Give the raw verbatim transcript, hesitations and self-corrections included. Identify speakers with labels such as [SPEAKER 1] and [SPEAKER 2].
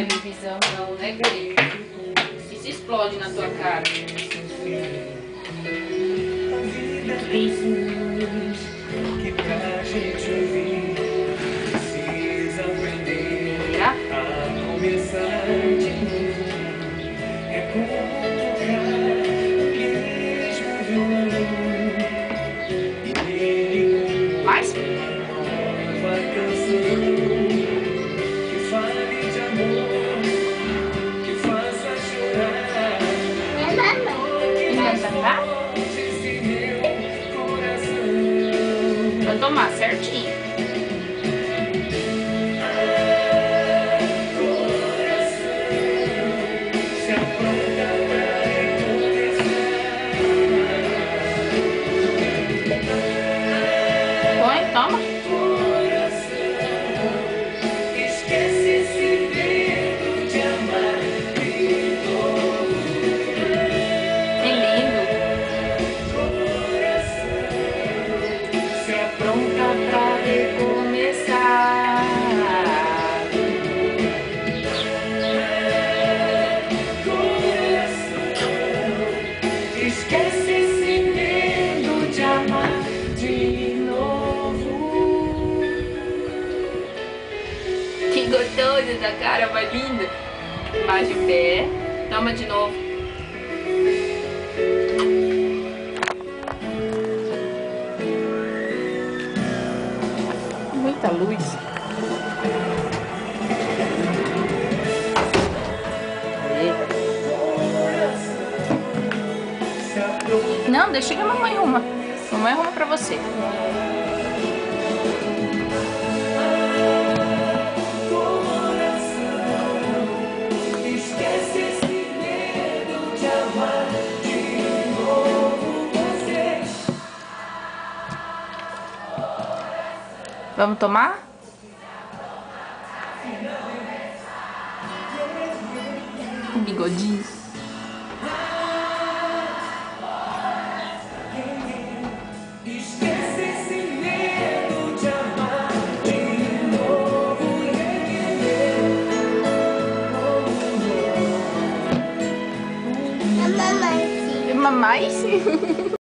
[SPEAKER 1] televisão não, né, querido? Isso explode na tua cara.
[SPEAKER 2] Que pra gente ouvir precisa aprender a começar de novo. É como tocar o mesmo violão e nele
[SPEAKER 1] Mais?
[SPEAKER 2] uma nova canção que fale de amor, que faça chorar.
[SPEAKER 1] Quer cantar? Pra tomar certinho. Põe, toma.
[SPEAKER 2] Esquece esse medo de amar de novo.
[SPEAKER 1] Que lindo.
[SPEAKER 2] Se apronta pra
[SPEAKER 1] Recomeçar.
[SPEAKER 2] esquece esse medo de amar de novo.
[SPEAKER 1] Que gostoso essa cara, mais linda. Baixa o pé. Toma de novo. Muita luz. Não, deixa que a mamãe arruma. Mamãe arruma pra você.
[SPEAKER 2] Esquece esse medo de amar de novo você.
[SPEAKER 1] Vamos tomar? Um bigodinho.
[SPEAKER 2] Esquece esse medo de amar de novo.
[SPEAKER 1] E mamãe?